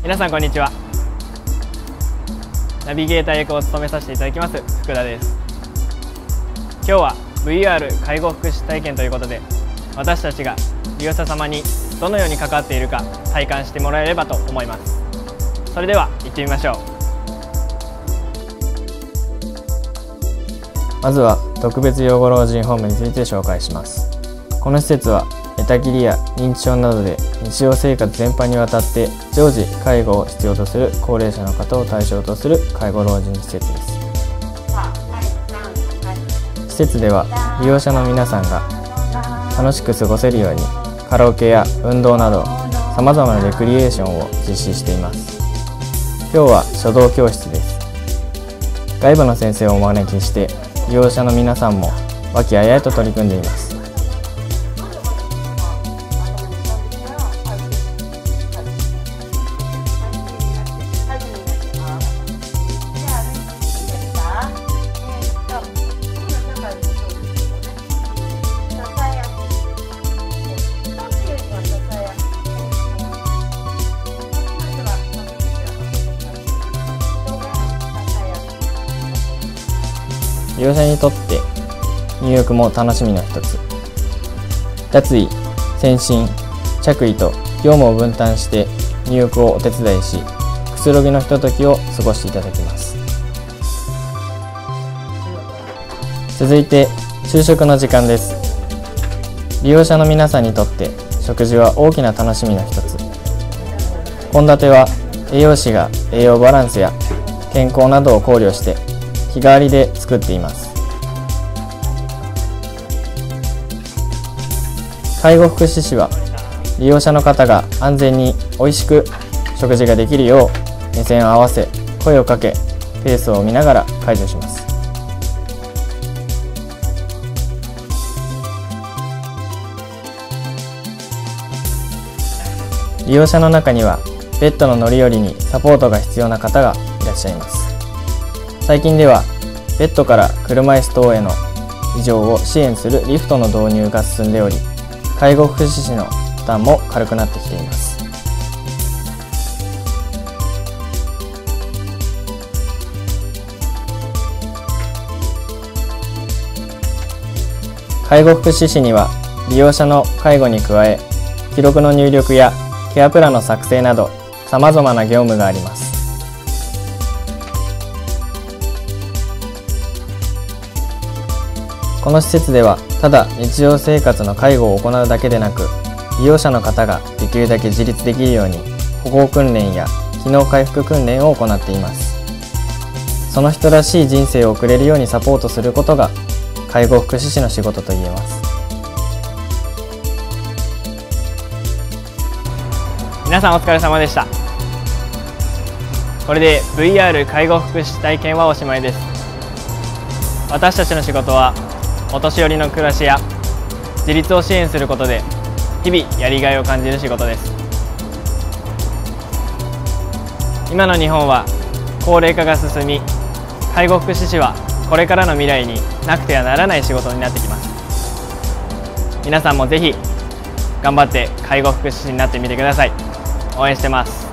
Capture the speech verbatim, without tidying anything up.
皆さんこんにちは。ナビゲーター役を務めさせていただきます福田です。今日は ブイアール 介護福祉体験ということで、私たちが利用者様にどのように関わっているか体感してもらえればと思います。それでは行ってみましょう。 まずは特別養護老人ホームについて紹介します。この施設は寝たきりや認知症などで日常生活全般にわたって常時介護を必要とする高齢者の方を対象とする介護老人施設です。施設では利用者の皆さんが楽しく過ごせるようにカラオケや運動などさまざまなレクリエーションを実施しています。今日は書道教室です。外部の先生をお招きして利用者の皆さんも和気あいあいと取り組んでいます。利用者にとって入浴も楽しみの一つ。脱衣、洗診、着衣と業務を分担して入浴をお手伝いし、くつろぎのひとときを過ごしていただきます。続いて昼食の時間です。利用者の皆さんにとって食事は大きな楽しみの一つ。献立は栄養士が栄養バランスや健康などを考慮して日替わりで作っています。介護福祉士は利用者の方が安全においしく食事ができるよう目線を合わせ、声をかけ、ペースを見ながら介助します。利用者の中にはベッドの乗り降りにサポートが必要な方がいらっしゃいます。最近ではベッドから車椅子等への移乗を支援するリフトの導入が進んでおり、介護福祉士の負担も軽くなってきています。介護福祉士には利用者の介護に加え、記録の入力やケアプランの作成などさまざまな業務があります。この施設ではただ日常生活の介護を行うだけでなく、利用者の方ができるだけ自立できるように歩行訓練や機能回復訓練を行っています。その人らしい人生を送れるようにサポートすることが介護福祉士の仕事と言えます。 皆さんお疲れ様でした。これで ブイアール 介護福祉体験はおしまいです。私たちの仕事はお年寄りの暮らしや自立を支援することで日々やりがいを感じる仕事です。今の日本は高齢化が進み、介護福祉士はこれからの未来になくてはならない仕事になってきます。皆さんもぜひ頑張って介護福祉士になってみてください。応援してます。